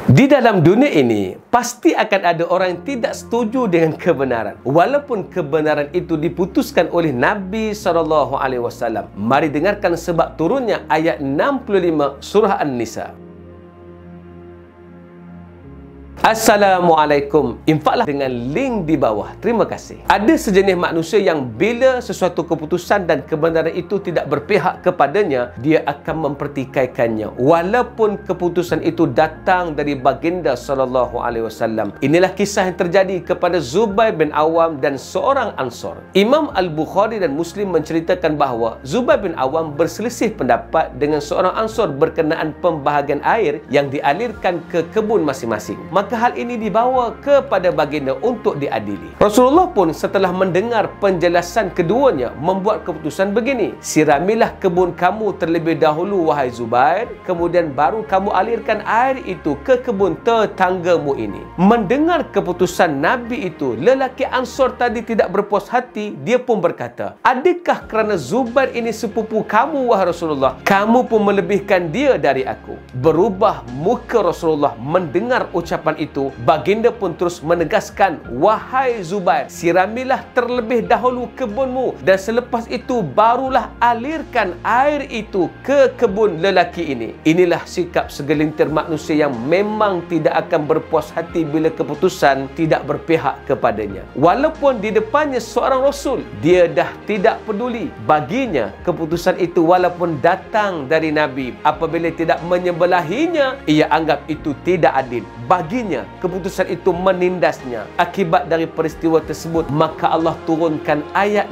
Di dalam dunia ini, pasti akan ada orang yang tidak setuju dengan kebenaran. Walaupun kebenaran itu diputuskan oleh Nabi SAW. Mari dengarkan sebab turunnya ayat 65 surah An-Nisa. Assalamualaikum. Infaklah dengan link di bawah. Terima kasih. Ada sejenis manusia yang bila sesuatu keputusan dan kebenaran itu tidak berpihak kepadanya, dia akan mempertikaikannya. Walaupun keputusan itu datang dari baginda SAW. Inilah kisah yang terjadi kepada Zubair bin Awam dan seorang Ansor. Imam Al-Bukhari dan Muslim menceritakan bahawa Zubair bin Awam berselisih pendapat dengan seorang Ansor berkenaan pembahagian air yang dialirkan ke kebun masing-masing. Maka hal ini dibawa kepada baginda untuk diadili. Rasulullah pun setelah mendengar penjelasan keduanya membuat keputusan begini: siramilah kebun kamu terlebih dahulu wahai Zubair, kemudian baru kamu alirkan air itu ke kebun tetanggamu ini. Mendengar keputusan Nabi itu, lelaki Ansor tadi tidak berpuas hati. Dia pun berkata, adakah kerana Zubair ini sepupu kamu wahai Rasulullah, kamu pun melebihkan dia dari aku? Berubah muka Rasulullah mendengar ucapan itu. Baginda pun terus menegaskan, wahai Zubair, siramilah terlebih dahulu kebunmu dan selepas itu barulah alirkan air itu ke kebun lelaki ini. Inilah sikap segelintir manusia yang memang tidak akan berpuas hati bila keputusan tidak berpihak kepadanya. Walaupun di depannya seorang Rasul, dia dah tidak peduli. Baginya keputusan itu walaupun datang dari Nabi, apabila tidak menyebelahinya, ia anggap itu tidak adil. Baginya keputusan itu menindasnya. Akibat dari peristiwa tersebut, maka Allah turunkan ayat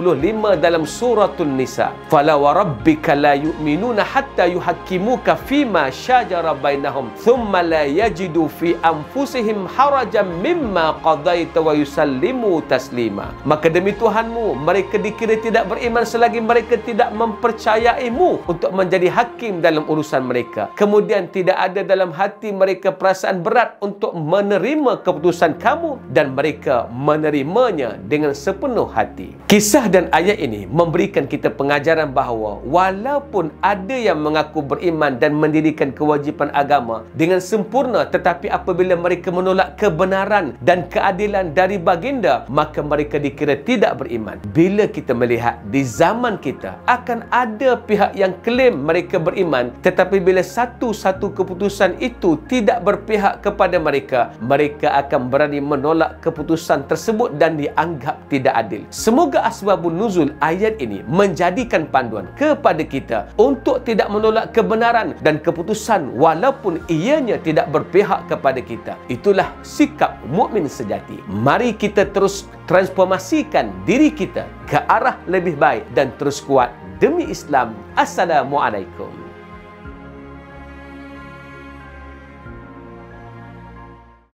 65 dalam suratul Nisa. Fala wa rabbika la yu'minuna hatta yuhakkimuka fima syajara bainahum thumma la yajidu fi anfusihim harajan mimma qadaita wa yusallimu taslima. Maka demi Tuhanmu, mereka dikira tidak beriman selagi mereka tidak mempercayaimu untuk menjadi hakim dalam urusan mereka. Kemudian tidak ada dalam hati mereka perasaan berat untuk menerima keputusan kamu dan mereka menerimanya dengan sepenuh hati. Kisah dan ayat ini memberikan kita pengajaran bahawa walaupun ada yang mengaku beriman dan mendirikan kewajipan agama dengan sempurna, tetapi apabila mereka menolak kebenaran dan keadilan dari baginda, maka mereka dikira tidak beriman. Bila kita melihat di zaman kita akan ada pihak yang klaim mereka beriman, tetapi bila satu-satu keputusan itu tidak berpihak kepada mereka, mereka akan berani menolak keputusan tersebut dan dianggap tidak adil. Semoga asbabun nuzul ayat ini menjadikan panduan kepada kita untuk tidak menolak kebenaran dan keputusan walaupun ianya tidak berpihak kepada kita. Itulah sikap mukmin sejati. Mari kita terus transformasikan diri kita ke arah lebih baik dan terus kuat demi Islam. Assalamualaikum.